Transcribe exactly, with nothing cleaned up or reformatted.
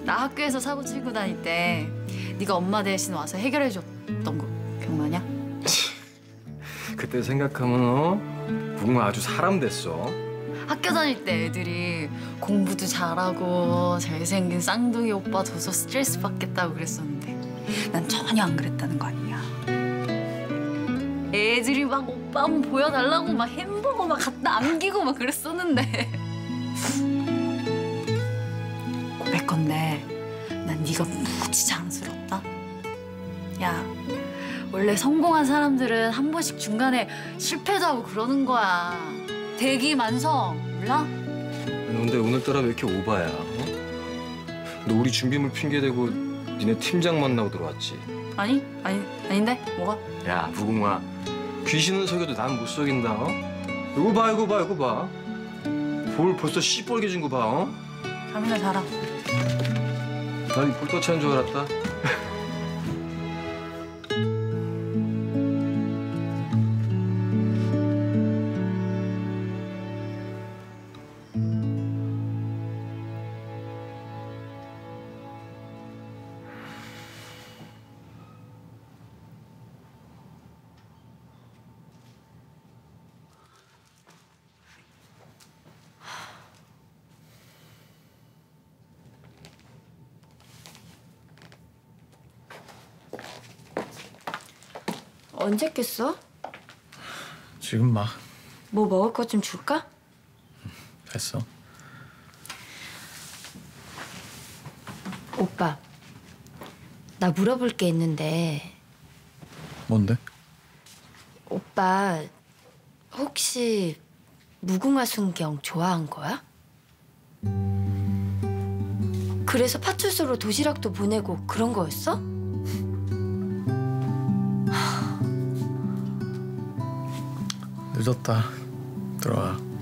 나 학교에서 사고 치고 다닐 때 네가 엄마 대신 와서 해결해줬던 거 기억나냐? 그때 생각하면 어? 부궁아 아주 사람 됐어. 학교 다닐 때 애들이 공부도 잘하고 잘생긴 쌍둥이 오빠 둬서 스트레스 받겠다고 그랬었는데 난 전혀 안 그랬다는 거 아니냐. 애들이 막 오빠 한번 보여달라고 막 햄버거 막 갖다 안기고 막 그랬었는데 고백건데 난 네가 무지 자랑스럽다. 야, 원래 성공한 사람들은 한 번씩 중간에 실패도 하고 그러는 거야. 대기만성, 몰라? 근데 오늘따라 왜 이렇게 오바야? 어? 너 우리 준비물 핑계대고 니네 팀장 만나고 들어왔지? 아니, 아니, 아닌데? 뭐가? 야, 부궁아. 귀신은 속여도 난 못 속인다, 어? 이거 봐, 이거 봐, 이거 봐. 볼 벌써 시뻘개진 거 봐, 어? 잠이나 자라. 난 볼터치한 줄 알았다. 언제 깼어? 지금 막. 뭐 먹을 것 좀 줄까? 됐어. 오빠, 나 물어볼 게 있는데. 뭔데? 오빠, 혹시 무궁화 순경 좋아한 거야? 그래서 파출소로 도시락도 보내고 그런 거였어? 늦었다. 들어와.